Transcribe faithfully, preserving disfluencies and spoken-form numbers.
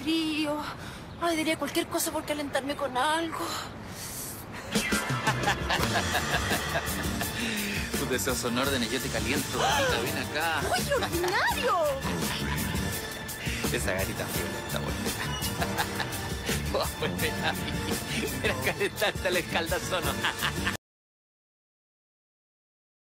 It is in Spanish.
frío. Ay, diría cualquier cosa por calentarme con algo. Tus deseos son órdenes, yo te caliento, gatita, ven acá. ¡Uy, ordinario! Esa gatita violenta, bonita. Ven a mí. Ven a calentarte al escaldazono.